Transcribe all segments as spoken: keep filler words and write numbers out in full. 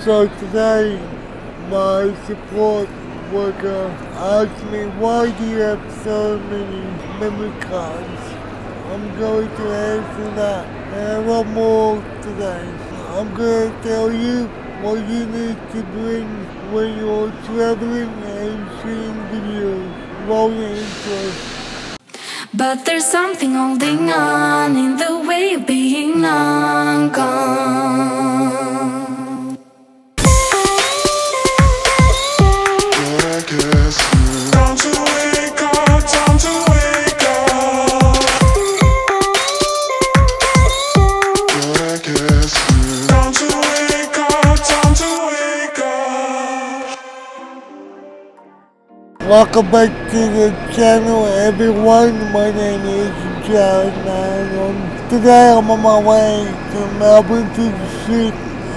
So today, my support worker asked me, why do you have so many memory cards? I'm going to answer that and a lot more today. I'm going to tell you what you need to bring when you're traveling and seeing videos. Roll your intro. But there's something holding on in the way of being long gone. I guess time to wake up, time to wake up. I guess time to wake up, time to wake up. Welcome back to the channel, everyone. My name is Jared, and um, today I'm on my way to Melbourne to shoot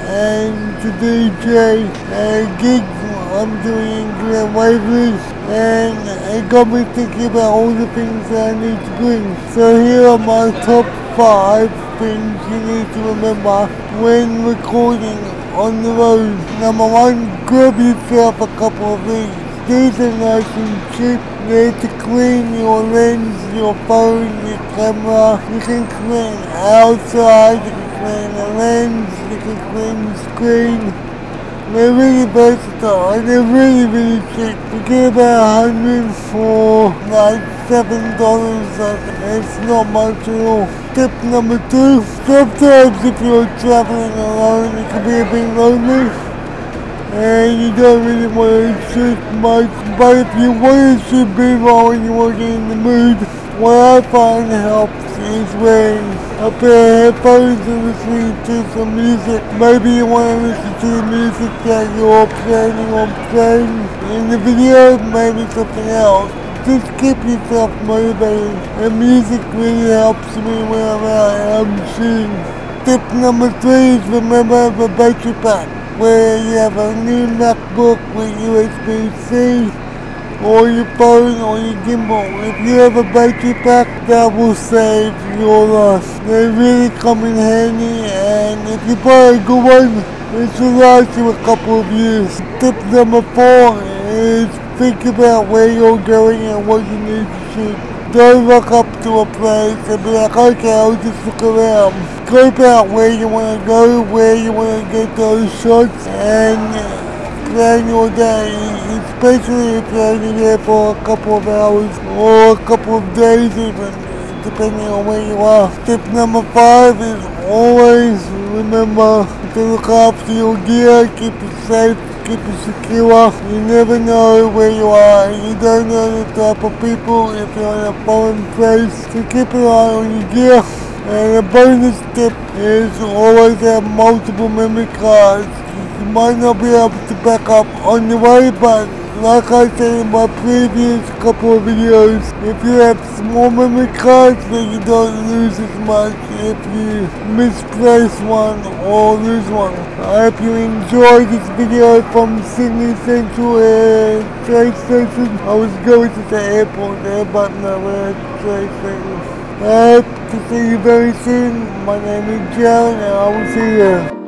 and to D J a gig I'm doing in Glen Waverley, and it got me thinking about all the things that I need to bring. So here are my top five things you need to remember when recording on the road. Number one, grab yourself a couple of these. These are nice and cheap. They're to clean your lens, your phone, your camera. You can clean outside, you can clean the lens, you can clean the screen. They're really versatile and they're really, really cheap. You get about a hundred for like seven dollars. It's not much at all. Tip number two, sometimes if you're traveling alone, it can be a bit lonely and you don't really want to shoot much, but if you want to shoot B-roll and you want to get in the mood, what I find helps is wearing a pair of headphones and listening to some music. Maybe you want to listen to the music that you're planning on playing in the video, maybe something else. Just keep yourself motivated, and music really helps me when I'm out and I'm shooting. Tip number three is remember the battery pack, where you have a new MacBook with U S B C, or your phone or your gimbal. If you have a battery pack, that will save your life. They really come in handy, and if you buy a good one, it should last you a couple of years. Tip number four is think about where you're going and what you need to shoot. Don't rock up to a place and be like, okay, I'll just look around. Scope out where you want to go, where you want to get those shots, and plan your day, especially if you're only there for a couple of hours or a couple of days even, depending on where you are. Tip number five is always remember to look after your gear, keep it safe, keep it secure. You never know where you are. You don't know the type of people if you're in a foreign place. So keep an eye on your gear. And a bonus tip is always have multiple memory cards. You might not be able to back up on the way, but like I said in my previous couple of videos, if you have small memory cards, then you don't lose as much if you misplace one or lose one. I hope you enjoyed this video from Sydney Central Air Train Station. I was going to the airport there, but no, we're at the train station. I hope to see you very soon. My name is Jared, and I will see you.